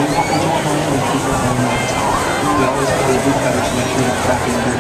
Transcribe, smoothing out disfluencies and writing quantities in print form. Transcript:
we always put a boot cutter to make sure it's back in